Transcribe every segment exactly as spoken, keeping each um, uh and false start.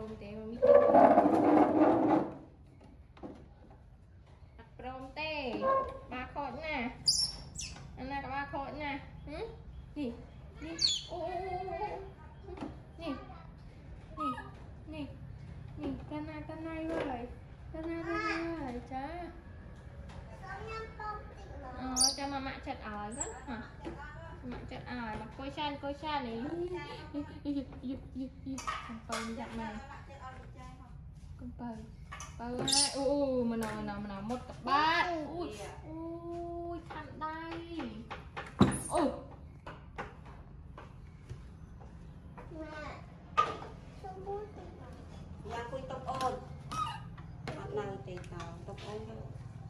prom té mà mi prom té ba khói nè anh này các ba khói nè nè nè ô nè nè nè nè cái này cái này rồi cái này rồi cha ờ cho mà mẹ chặt ỏi rất hả mẹ chặt ỏi mà coi chan coi chan này con dặn này con bờ bờ hai u mà nào nào mà nào một cặp ba ui ui thằng đây ui là quy tóc ôn mặt này thì tao tóc ôn thôi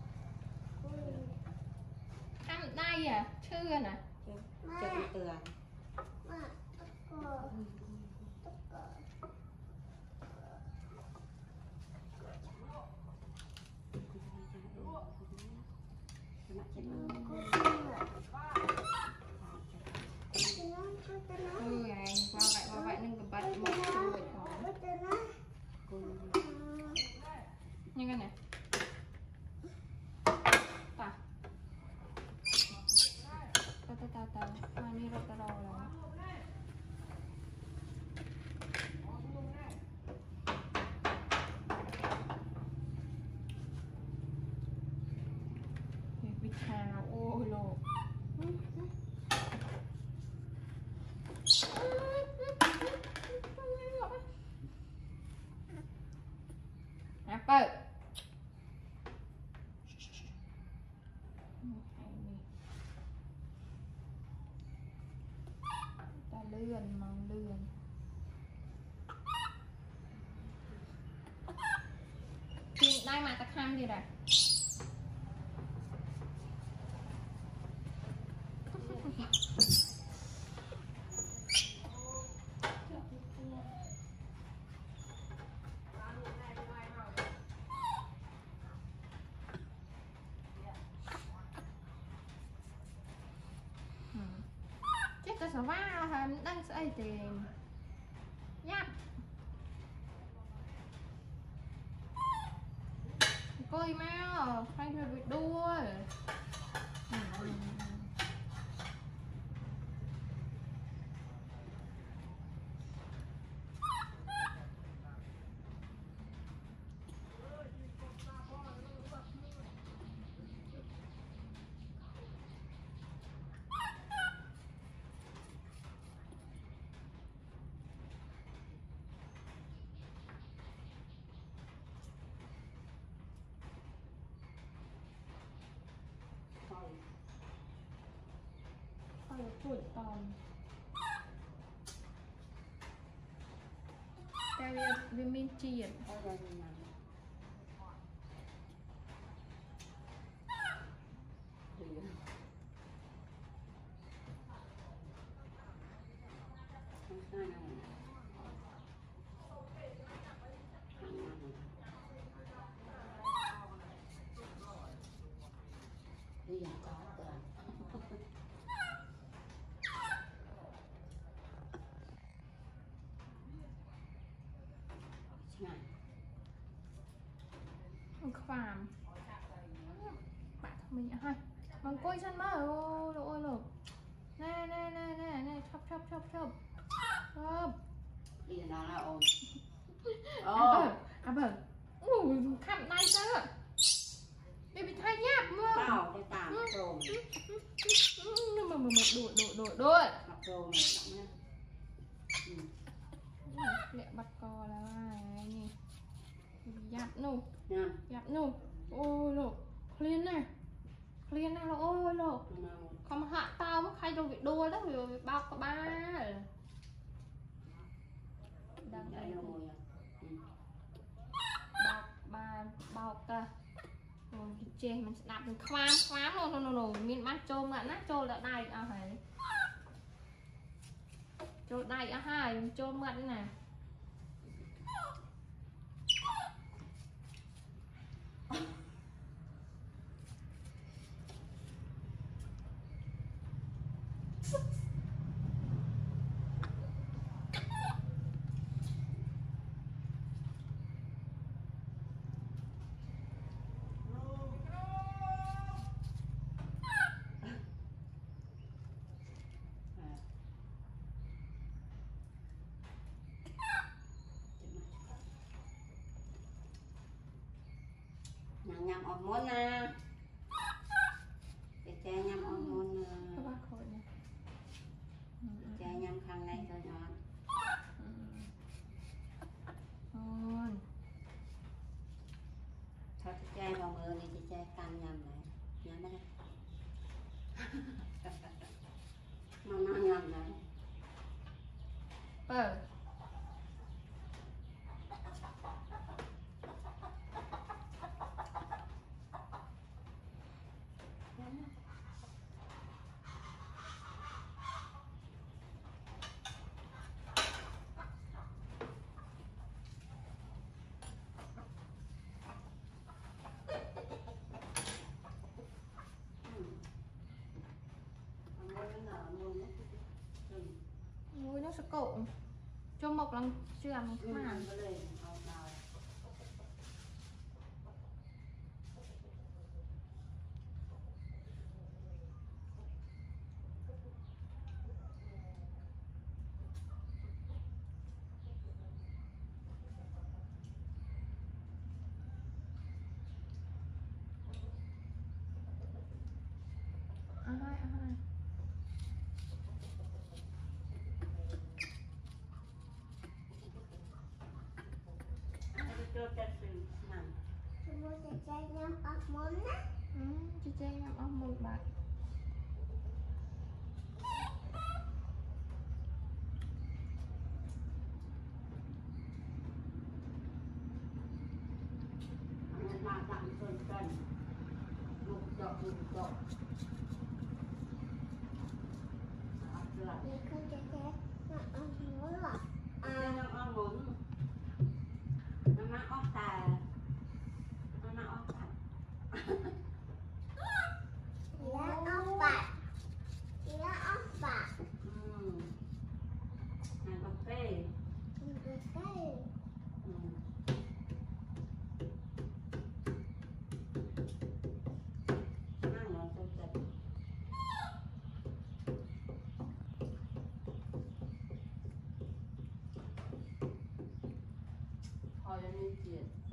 thằng đây à chưa nè cho con tường ừ này qua vậy qua vậy nên cầm bật một chuột như cái này ta ta ta ta ta mà đi rồi ta rồi bị thào ôi lồ Apple ta lươn mong lươn thì đây mà ta khăn gì rồi cái số ba hình đang xây tiền nhá coi mau hay là việc đua Hãy subscribe cho kênh Ghiền Mì Gõ để không bỏ lỡ những khoảm bạn mình hai bằng coi chân má ôi ôi lục nè nè nè nè nè chop chop chop chop chop đi nó là ồn à bờ à bờ ui khăm này sao đi bị thay nháp mà tao cái tạm rồi nhưng mà mà đuổi đuổi đuổi đuổi mặc rồi này lẹ bắt co là này giặt nụ nha giặt nụ ôi lộ liên này liên này là ôi lộ không hạ tao mới khai đâu bị đua đó rồi bao có ba đang đây bao ba bao cả rồi chê mình đạp mình khoám khoám luôn nó nổ miền mắt trôm lại nát trôi lại đây à phải trôi đây à hai trôm lại nè ออกมดนะจะแจยำออกมดนะก็ว่าโคตรนะแจยำข้างในตัวนอนโอ้ยเขาจะแจvàoมือนี่จะแจกันยำไหนยำไม่ได้มันน่ายำไหนเปิดโอ้ยน้องสกปจมบอกลังเชื่อมันขึ้นมาก็เลยเอาเราเอาให้เอาให้ cho cho sự nằm มูจะใจยำออกมนนะอืมจีเจยังเอาหมดบาท mà đặng sơn cần một dọc một dọc นี่คือจะใจยำออกมนหรอ à nó ăn muốn nó má ốc tà nó má ốc tà แล้วเอาปากแล้วเอาปาก ừ này cà phê มันจะใกล้ ừ nó tôi chật thôi đi chuyện